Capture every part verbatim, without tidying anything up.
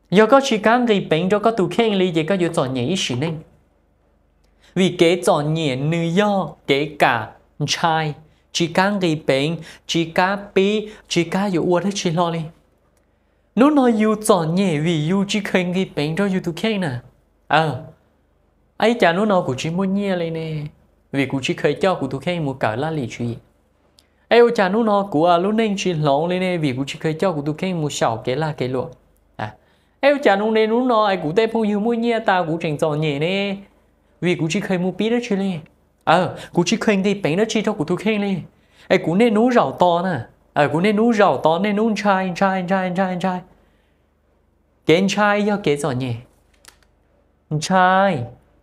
giờ có chỉ cán gây bệnh cho có tụ khen lý gì có giờ chọn nhẹ ý sự nên vì kế chọn nhẹ nữ do kể cả trai chỉ cán gây bệnh chỉ cá bí chỉ cá dù uất hết chỉ lo đi nếu nói dù chọn nhẹ vì dù chỉ khen gây bệnh cho dù tụ khen nè ờ ấy chả nó nó cũng chỉ muốn nhẹ lên nè vì cũng chỉ khởi cho của tụ khen một cả là lý truy ấy chả nó nó của à lúc nên chỉ lỏng lên nè vì cũng chỉ khởi cho của tụ khen một sào cái là cái luôn em chả nung nên nung nó ai cũng tép phong yêu mũi nhẹ ta cũng chỉnh chọn nhẹ nè vì cũng chỉ khơi mua bí đó chứ lên ờ cũng chỉ khơi đi bánh đó chi cho của tôi khen lên ai cũng nên nấu rau to nè ờ cũng nên nấu rau to nên nấu chai chai chai chai chai kén chai do kén chọn nhẹ chai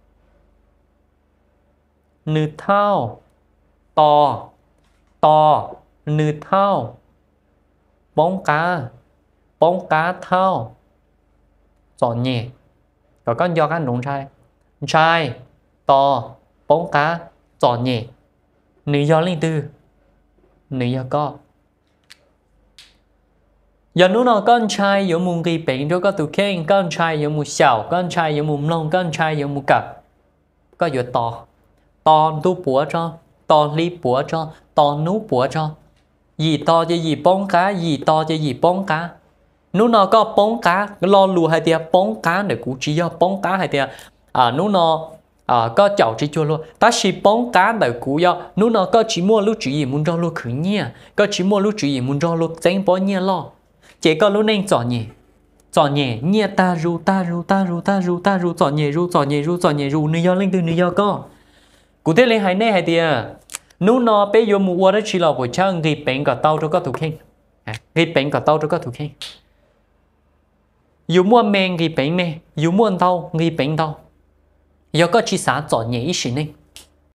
nữ thao to to nữ thao bóng cá bóng cá thao chọn nhẹ rồi con do các nông trai trai to bóng cá chọn nhẹ nữ do linh tư nữ do có giờ nếu nào con trai có một cái bệnh cho có tụ khen con trai có một sào con trai có một lông con trai có một cặp có giờ to to tu búa cho to lý búa cho to nú búa cho gì to cho gì bóng cá gì to cho gì bóng cá nếu nó có bóng cá lo lùa hay tiệt bóng cá để cụ chỉ do bóng cá hay tiệt à nếu nó à có chậu chỉ cho luôn ta chỉ bóng cá để cụ do nếu nó có chỉ mua lúc chỉ gì muốn cho lúc khử nhẹ có chỉ mua lúc chỉ gì muốn cho lúc tránh bỏ nhẹ lo chỉ có lúc nên chọn nhẹ chọn nhẹ nhẹ ta ru ta ru ta ru ta ru ta ru chọn nhẹ ru chọn nhẹ ru chọn nhẹ ru nữ do lên từ nữ do có cụ thể lên hay nè hay tiệt nếu nó bây giờ mua đó chỉ là buổi sáng gây bệnh cả tàu cho có thủ khen gây bệnh cả tàu cho có thủ khen dù mua men gây bệnh mẹ dù mua tàu gây bệnh tàu giờ có chỉ xã chọn nhẹ ý sự này